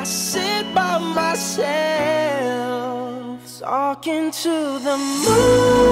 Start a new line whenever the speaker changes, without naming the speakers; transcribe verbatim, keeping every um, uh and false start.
I sit by myself, talking to the moon.